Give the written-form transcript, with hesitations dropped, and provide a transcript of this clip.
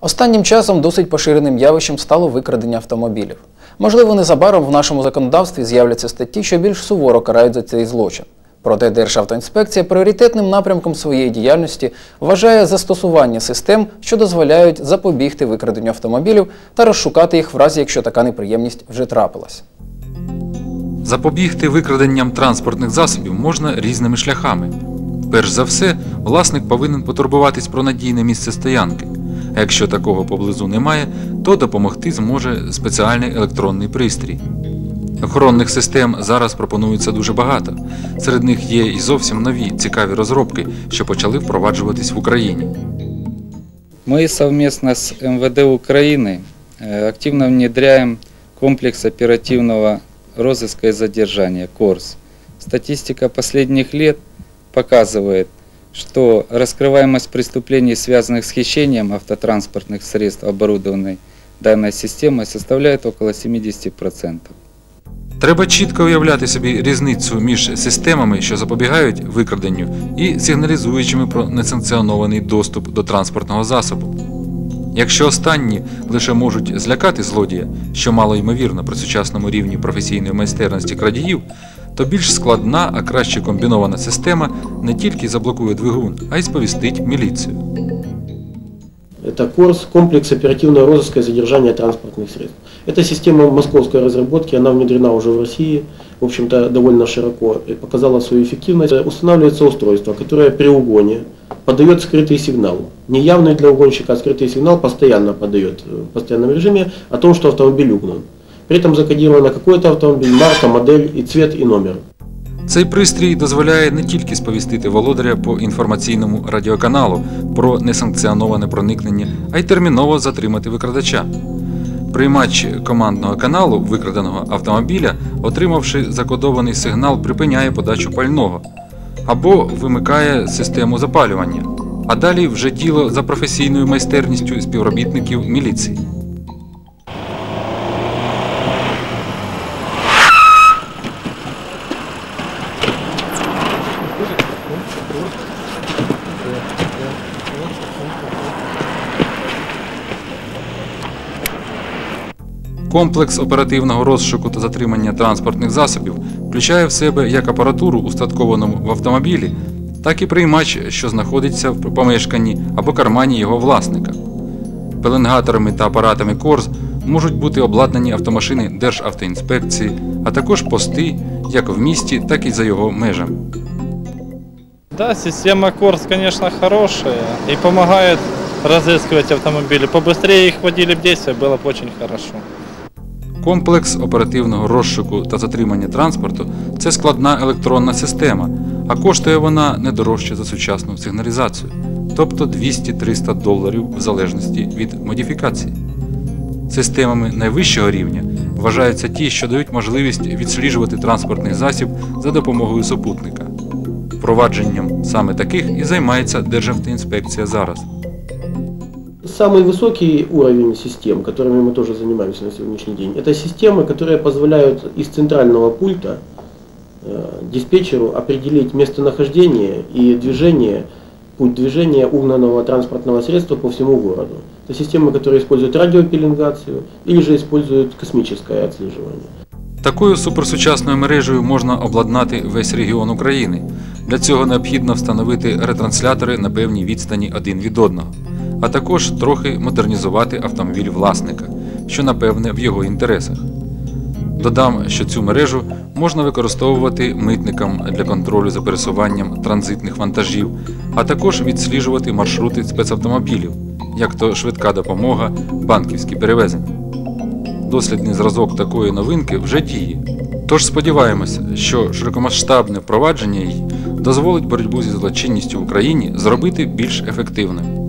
Останнім часом досить поширеним явищем стало викрадення автомобілів. Можливо, незабаром в нашому законодавстві з'являться статті, що більш суворо карають за цей злочин. Проте Державтоінспекція пріоритетним напрямком своєї діяльності вважає застосування систем, що дозволяють запобігти викраденню автомобілів та розшукати їх в разі, якщо така неприємність вже трапилась. Запобігти викраденням транспортних засобів можна різними шляхами. Перш за все, власник повинен потурбуватись про надійне місце стоянки. А якщо такого поблизу немає, то допомогти зможе спеціальний електронний пристрій. Охоронних систем зараз пропонується дуже багато. Серед них є і зовсім нові, цікаві розробки, що почали впроваджуватись в Україні. Мы совместно с МВД Украины активно внедряем комплекс оперативного розыска и задержания КОРС. Статистика последних лет показывает, что раскрываемость преступлений, связанных с хищением автотранспортных средств, оборудованной данной системой, составляет около 70%. Треба чітко уявляти собі різницю між системами, що запобігають викраденню, і сигналізуючими про несанкціонований доступ до транспортного засобу. Якщо останні лише можуть злякати злодія, що мало ймовірно при сучасному рівні професійної майстерності крадіїв, то більш складна, а краще комбінована система не тільки заблокує двигун, а й сповістить міліцію. Это КОРС, комплекс оперативного розыска и задержания транспортных средств. Эта система московской разработки, она внедрена уже в России, в общем-то довольно широко, и показала свою эффективность. Устанавливается устройство, которое при угоне подает скрытый сигнал. Не явный для угонщика, а скрытый сигнал постоянно подает в постоянном режиме о том, что автомобиль угнан. При этом закодировано какой-то автомобиль, марка, модель, и цвет, и номер. Цей пристрій дозволяє не тільки сповістити володаря по інформаційному радіоканалу про несанкціоноване проникнення, а й терміново затримати викрадача. Приймач командного каналу викраденого автомобіля, отримавши закодований сигнал, припиняє подачу пального або вимикає систему запалювання. А далі вже діло за професійною майстерністю співробітників міліції. Комплекс оперативного розшуку та затримання транспортних засобів включає в себе як апаратуру, устатковану в автомобілі, так і приймач, що знаходиться в помешканні або кармані його власника. Пеленгаторами та апаратами КОРС можуть бути обладнані автомашини Державтоінспекції, а також пости як в місті, так і за його межами. Да, система КОРС, конечно, хорошая и помогает разыскивать автомобили. Побыстрее их вводили в действие, было бы очень хорошо. Комплекс оперативного розшуку та затримання транспорту – це складна електронна система, а коштує вона не дорожче за сучасну сигналізацію, тобто $200–300 в залежності від модифікації. Системами найвищого рівня вважаються ті, що дають можливість відсліджувати транспортний засіб за допомогою супутника. Впровадженням саме таких і займається Державтоінспекція зараз. Самый высокий уровень систем, которыми мы тоже занимаемся на сегодняшний день, это системы, которые позволяют из центрального пульта диспетчеру определить местонахождение и движение, путь движения угнанного транспортного средства по всему городу. Это системы, которые используют радиопеленгацию или же используют космическое отслеживание. Такою суперсучасною мережею можна обладнати весь регіон України. Для цього необхідно встановити ретранслятори на певній відстані один від одного, а також трохи модернізувати автомобіль власника, що напевне в його інтересах. Додам, що цю мережу можна використовувати митникам для контролю за пересуванням транзитних вантажів, а також відсліджувати маршрути спецавтомобілів, як то швидка допомога, банківські перевезення. Дослідний зразок такої новинки вже діє. Тож сподіваємося, що широкомасштабне впровадження її дозволить боротьбу зі злочинністю в Україні зробити більш ефективною.